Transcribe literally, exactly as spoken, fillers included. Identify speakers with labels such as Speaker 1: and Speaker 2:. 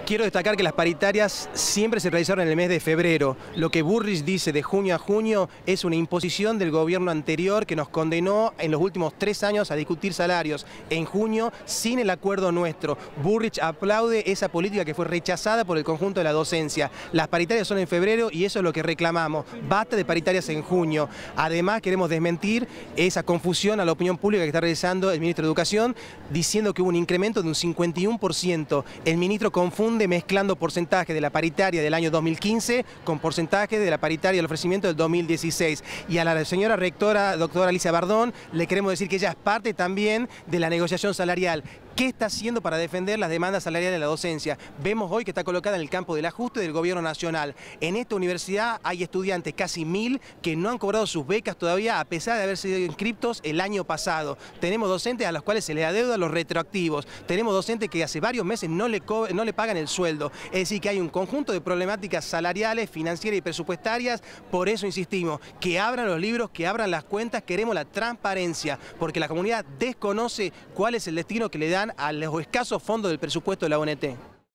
Speaker 1: Quiero destacar que las paritarias siempre se realizaron en el mes de febrero. Lo que Bullrich dice de junio a junio es una imposición del gobierno anterior que nos condenó en los últimos tres años a discutir salarios en junio sin el acuerdo nuestro. Bullrich aplaude esa política que fue rechazada por el conjunto de la docencia. Las paritarias son en febrero y eso es lo que reclamamos. Basta de paritarias en junio. Además queremos desmentir esa confusión a la opinión pública que está realizando el ministro de Educación diciendo que hubo un incremento de un cincuenta y uno por ciento. El ministro confunde mezclando porcentaje de la paritaria del año dos mil quince con porcentaje de la paritaria del ofrecimiento del dos mil dieciséis. Y a la señora rectora, doctora Alicia Bardón, le queremos decir que ella es parte también de la negociación salarial. ¿Qué está haciendo para defender las demandas salariales de la docencia? Vemos hoy que está colocada en el campo del ajuste del gobierno nacional. En esta universidad hay estudiantes, casi mil, que no han cobrado sus becas todavía a pesar de haber sido inscriptos el año pasado. Tenemos docentes a los cuales se les adeuda los retroactivos. Tenemos docentes que hace varios meses no le, no le pagan el sueldo. Es decir, que hay un conjunto de problemáticas salariales, financieras y presupuestarias. Por eso insistimos, que abran los libros, que abran las cuentas. Queremos la transparencia, porque la comunidad desconoce cuál es el destino que le dan a los escasos fondos del presupuesto de la O N T.